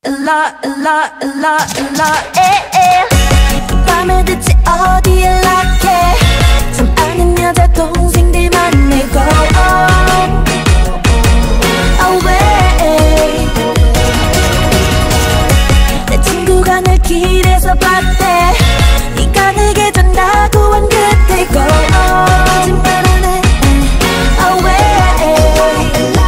밤에 듣지 어디 연락해 좀 아는 여자 동생들 만나고 away 내 친구가 늘 길에서 봤대 네가 내게 전다고 한 그때 go 거짓말 안 해 away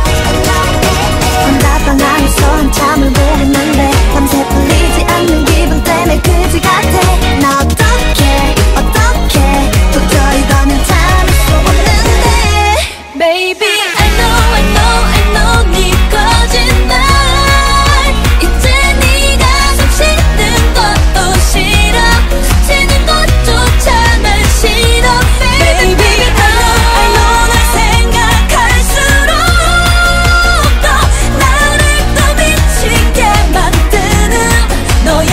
밤낮방 안에서 한참을 보냈는데 밤새 풀리지 않는 기분 때문에 그지 같아 나 어떡해 도저히 더는 참을 수 없는데 Baby I know 네 거짓말 이제 네가 좀 싫은 것도 싫어 스치는 것조차 난 싫어 Baby I know 널 생각할수록 더 나를 더 미치게 만드는 너의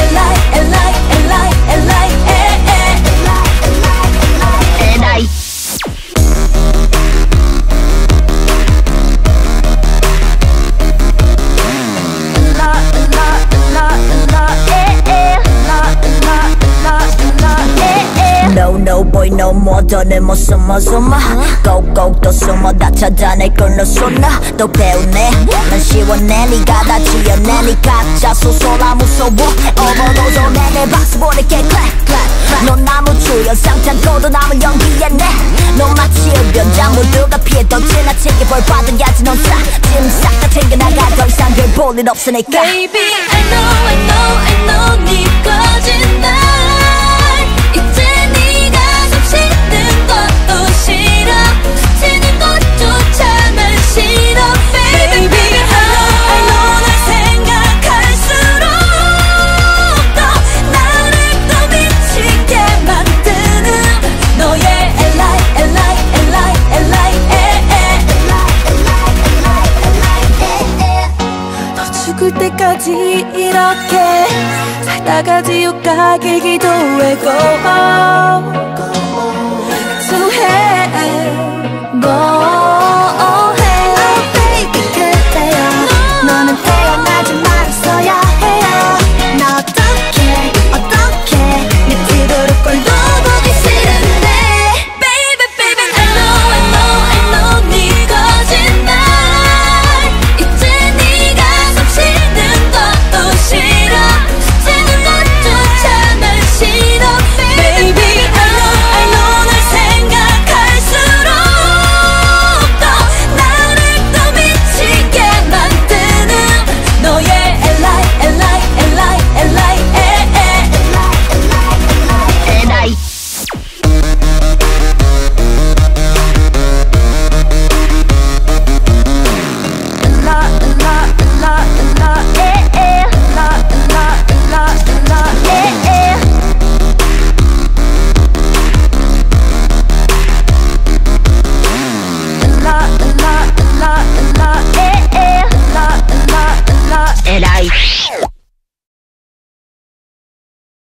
No boy no more 더는 못 숨어 꼭꼭 또 숨어 다 찾아낼 걸로 쏟나 또 배우네 난 시원해 네가 다 지어내 네 가짜 소설아 무서워 overload 내내 박수 보낼게 clap 넌 아무 주연상 참고도 남은 연기했네 넌 마치 흡연자 모두가 피해던 지나치게 벌 받아야지 넌 짐 싹 다 챙겨나가 더 이상 별 볼 일 없으니까 Baby I know 네 거짓말 이제 네가 좀 싫은 것도 싫어 스치는 것조차 난 싫어 Baby I know 널 생각할수록 더 나를 더 미치게 만드는 너의 너 죽을 때까지 이렇게 살다가 지옥 가길 기도해 go to hell go